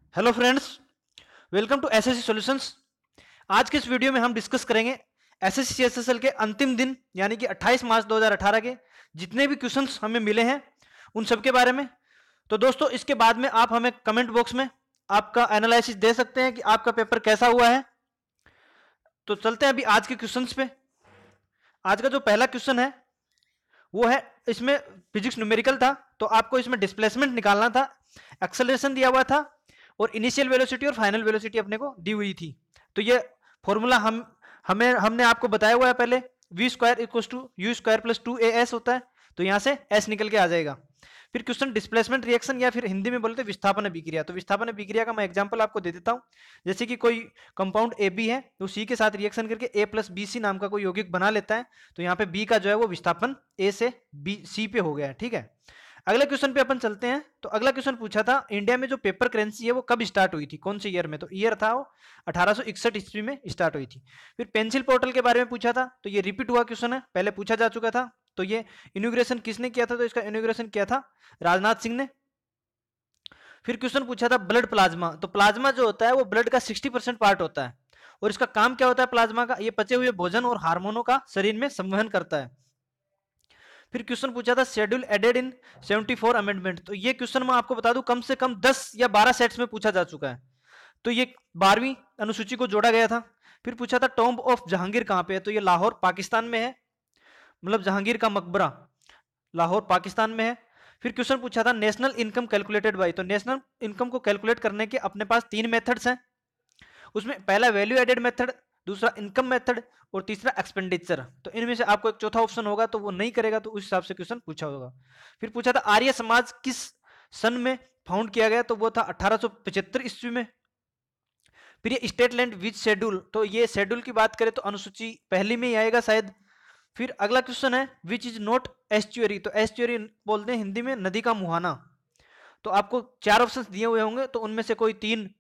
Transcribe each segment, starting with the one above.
Hello friends, welcome to SSC solutions. आज के इस वीडियो में हम डिस्कस करेंगे एसएससी चीएसएसएल के अंतिम दिन यानी कि 28 मार्च 2018 के जितने भी क्वेश्चंस हमें मिले हैं उन सब के बारे में। तो दोस्तों, इसके बाद में आप हमें कमेंट बॉक्स में आपका एनालिसिस दे सकते हैं कि आपका पेपर कैसा हुआ है। तो चलते हैं अभी आज के क्वेश्चंस पे। आज का जो पहला क्वेश्चन है वो है, इसमें फिजिक्स न्यूमेरिकल था, तो आपको इसमें डिस्प्लेसमेंट निकालना था, एक्सेलरेशन दिया हुआ था और इनिशियल वेलोसिटी और फाइनल वेलोसिटी अपने को दी हुई थी। तो ये फॉर्मूला हमने आपको बताया हुआ है पहले, v square equal to u square plus 2as होता है। तो यहां से s निकल के आ जाएगा। फिर क्वेश्चन डिस्प्लेसमेंट रिएक्शन या फिर हिंदी में बोलते हैं विस्थापन अभिक्रिया। तो विस्थापन अभिक्रिया का मैं एग्जांपल आपको दे देता हूं। जैसे कि कोई कंपाउंड ए बी है, तो सी के साथ रिएक्शन करके ए प्लस बी सी नाम का कोई यौगिक बना लेता है। तो यहाँ पे बी का जो है वो विस्थापन ए से बी सी पे हो गया है। ठीक है, अगले क्वेश्चन पे अपन चलते हैं। तो अगला क्वेश्चन पूछा था, इंडिया में जो पेपर करेंसी है वो कब स्टार्ट हुई थी, कौन से ईयर में। तो ईयर था वो 1861 ईस्वी में स्टार्ट हुई थी। फिर पेंसिल पोर्टल के बारे में पूछा था, तो ये रिपीट हुआ क्वेश्चन है, पहले पूछा जा चुका था। तो ये इनॉग्रेशन किसने किया था, तो इसका इनॉग्रेशन किया था राजनाथ सिंह ने। फिर क्वेश्चन पूछा था ब्लड प्लाज्मा। तो प्लाज्मा जो होता है वो ब्लड का 60% पार्ट होता है और इसका काम क्या होता है प्लाज्मा का, ये पचे हुए भोजन और हार्मोनों का शरीर में संवहन करता है। फिर क्वेश्चन पूछा था शेड्यूल एडेड इन 74 अमेंडमेंट। तो ये क्वेश्चन मैं आपको बता दूं कम से कम 10 या 12 सेट्स में पूछा जा चुका है। तो ये 12वीं अनुसूची को जोड़ा गया था। फिर पूछा था टॉम्ब ऑफ जहांगीर कहां पे है। तो ये लाहौर पाकिस्तान में है, मतलब जहांगीर का मकबरा लाहौर पाकिस्तान में है। फिर क्वेश्चन पूछा था नेशनल इनकम कैलकुलेटेड बाय। तो नेशनल इनकम को कैलकुलेट करने के अपने पास 3 मेथड्स हैं। उसमें पहला वैल्यू एडेड मेथड, दूसरा इनकम मेथड और तीसरा एक्सपेंडिचर। तो इनमें से आपको एक चौथा ऑप्शन होगा तो वो नहीं करेगा, तो उस हिसाब से क्वेश्चन पूछा होगा। फिर पूछा था आर्य समाज किस सन में फाउंड किया गया। तो वो था 1875 ईस्वी में। फिर ये स्टेट लैंड विच शेड्यूल। तो ये शेड्यूल की बात करें तो अनुसूची पहली में ही आएगा शायद। फिर अगला क्वेश्चन है विच इज नॉट एस्चुअरी। तो एस्चुअरी बोलते हैं हिंदी में नदी का मुहाना। तो आपको 4 ऑप्शन दिए हुए होंगे, तो उनमें से कोई 3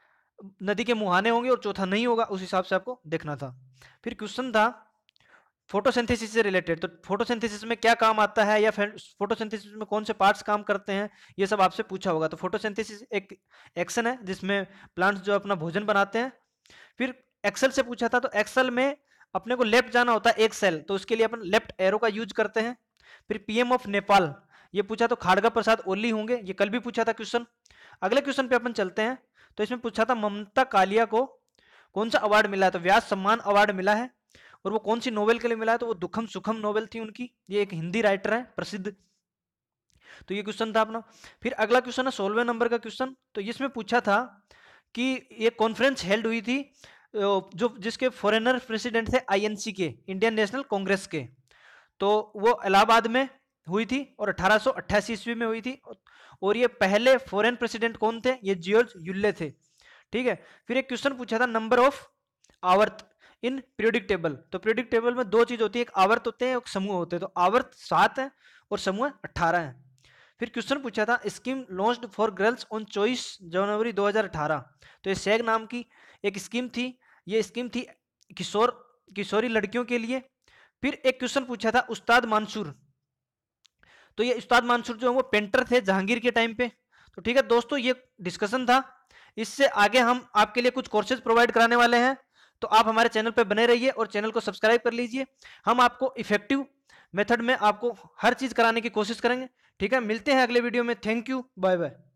नदी के मुहाने होंगे और चौथा नहीं होगा, उस हिसाब से आपको देखना था। फिर क्वेश्चन था फोटोसिंथेसिस से रिलेटेड। तो फोटोसिंथेसिस में क्या काम आता है या फिर फोटोसिंथेसिस में कौन से पार्ट्स काम करते हैं, ये सब आपसे पूछा होगा। तो फोटोसिंथेसिस एक एक्शन है जिसमें प्लांट्स जो अपना भोजन बनाते हैं। फिर एक्सेल से पूछा था, तो एक्सेल में अपने को लेफ्ट जाना होता है एक सेल, तो उसके लिए अपन लेफ्ट एरो का यूज करते हैं। फिर पीएम ऑफ नेपाल, ये पूछा तो खाड़गा प्रसाद ओली होंगे, ये कल भी पूछा था क्वेश्चन। अगले क्वेश्चन पे अपन चलते हैं। तो इसमें पूछा था ममता कालिया को कौन सा अवार्ड मिला है। तो व्यास सम्मान अवार्ड मिला है और वो कौन सी नोवेल के लिए मिला है। तो वो दुखम सुखम नोवेल थी उनकी, ये एक हिंदी राइटर है प्रसिद्ध। तो ये क्वेश्चन था अपना। फिर अगला क्वेश्चन है 16वें नंबर का क्वेश्चन। तो इसमें पूछा था कि ये कॉन्फ्रेंस हेल्ड हुई थी जो जिसके फॉरेनर प्रेसिडेंट थे आईएनसी के, इंडियन नेशनल कांग्रेस के। तो वो इलाहाबाद में हुई थी और 1888 ईस्वी में हुई थी। और ये पहले फॉरेन प्रेसिडेंट कौन थे, ये जॉर्ज यूले थे। ठीक है, फिर एक क्वेश्चन पूछा था नंबर ऑफ आवर्त इन पीरियोडिक टेबल। तो पीरियोडिक टेबल में 2 चीज होती है, एक आवर्त होते हैं, एक समूह होते हैं। तो आवर्त 7 है और समूह 18 है। फिर क्वेश्चन पूछा था scheme launched for girls on 24 January 2018। तो ये सैग नाम की एक स्कीम थी, ये स्कीम थी किशोरी लड़कियों के लिए। फिर एक क्वेश्चन पूछा था उस्ताद मंसूर। तो ये उस्ताद मंसूर जो है वो पेंटर थे जहांगीर के टाइम पे। तो ठीक है दोस्तों, ये डिस्कशन था। इससे आगे हम आपके लिए कुछ कोर्सेज प्रोवाइड कराने वाले हैं, तो आप हमारे चैनल पर बने रहिए और चैनल को सब्सक्राइब कर लीजिए। हम आपको इफेक्टिव मेथड में आपको हर चीज कराने की कोशिश करेंगे। ठीक है, मिलते हैं अगले वीडियो में। Thank you, bye bye.